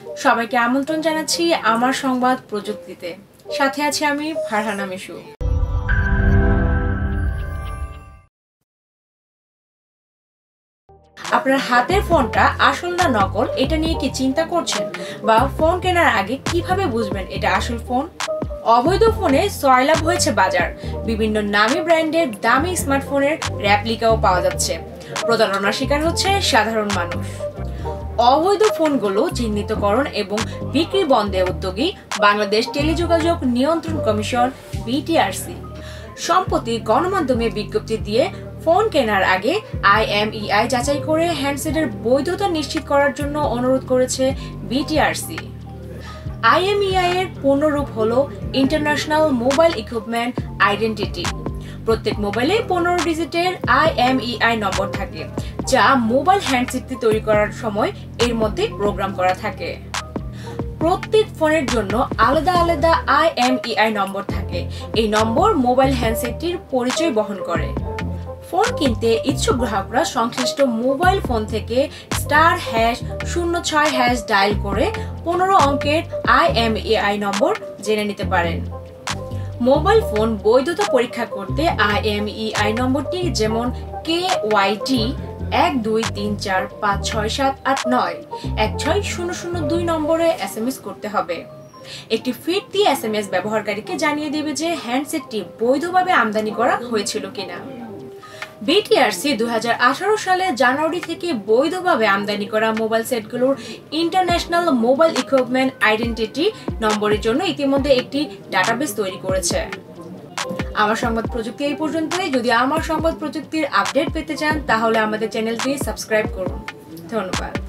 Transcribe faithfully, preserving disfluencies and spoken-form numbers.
সবাইকে আমন্ত্রণ জানাচ্ছি আমার সংবাদ প্রযুক্তিতে। সাথে আছি আমি ফারহানা মিশু। আপনার হাতের ফোনটা আসল না নকল এটা নিয়ে কি চিন্তা করছেন, বা ফোন কেনার আগে কিভাবে বুঝবেন এটা আসল ফোন? অবৈধ ফোনে সয়লাভ হয়েছে বাজার। বিভিন্ন নামী ব্র্যান্ডের দামি স্মার্টফোনের রেপ্লিকাও পাওয়া যাচ্ছে। প্রতারণার শিকার হচ্ছে সাধারণ মানুষ। অবৈধ ফোনগুলো চিহ্নিতকরণ এবং বিক্রি বন্ধে উদ্যোগী বাংলাদেশ টেলিযোগাযোগ নিয়ন্ত্রণ কমিশন বিটিআরসি সম্প্রতি গণমাধ্যমে বিজ্ঞপ্তি দিয়ে ফোন কেনার আগে আইএমইআই যাচাই করে হ্যান্ডসেটের বৈধতা নিশ্চিত করার জন্য অনুরোধ করেছে বিটিআরসি। আইএমইআই এর পূর্ণরূপ হলো ইন্টারন্যাশনাল মোবাইল ইকুইপমেন্ট আইডেন্টিটি। প্রত্যেক মোবাইলে পনেরো ডিজিটের আইএমইআই নম্বর থাকে, যা মোবাইল হ্যান্ডসেটটি তৈরি করার সময় এর মধ্যে প্রোগ্রাম করা থাকে। প্রত্যেক ফোনের জন্য আলাদা আলাদা আইএমইআই নম্বর থাকে। এই নম্বর মোবাইল হ্যান্ডসেটটির পরিচয় বহন করে। ফোন কিনতে ইচ্ছুক গ্রাহকরা সংশ্লিষ্ট মোবাইল ফোন থেকে স্টার হ্যাশ শূন্য ছয় হ্যাশ ডায়াল করে পনেরো অঙ্কের আইএমইআই নম্বর জেনে নিতে পারেন। মোবাইল ফোন বৈধতা পরীক্ষা করতে আইএমইআই নম্বরটি যেমন কে ওয়াইটি এক দুই তিন চার পাঁচ ছয় সাত আট নয় এক ছয় শূন্য শূন্য দুই নম্বরে এস এম এস করতে হবে। একটি ফিরতি এস এম এস ব্যবহারকারীকে জানিয়ে দেবে যে হ্যান্ডসেটটি বৈধভাবে আমদানি করা হয়েছিল কিনা। বিটিআরসি দুই হাজার আঠারো সালে জানুয়ারি থেকে বৈধভাবে আমদানি করা মোবাইল সেটগুলোর ইন্টারন্যাশনাল মোবাইল ইকুইপমেন্ট আইডেন্টিটি নম্বরের জন্য ইতিমধ্যে একটি ডাটাবেস তৈরি করেছে। আমার সংবাদ প্রযুক্তি এই পর্যন্তই। যদি আমার সংবাদ প্রযুক্তির আপডেট পেতে চান তাহলে আমাদের চ্যানেলটি সাবস্ক্রাইব করুন। ধন্যবাদ।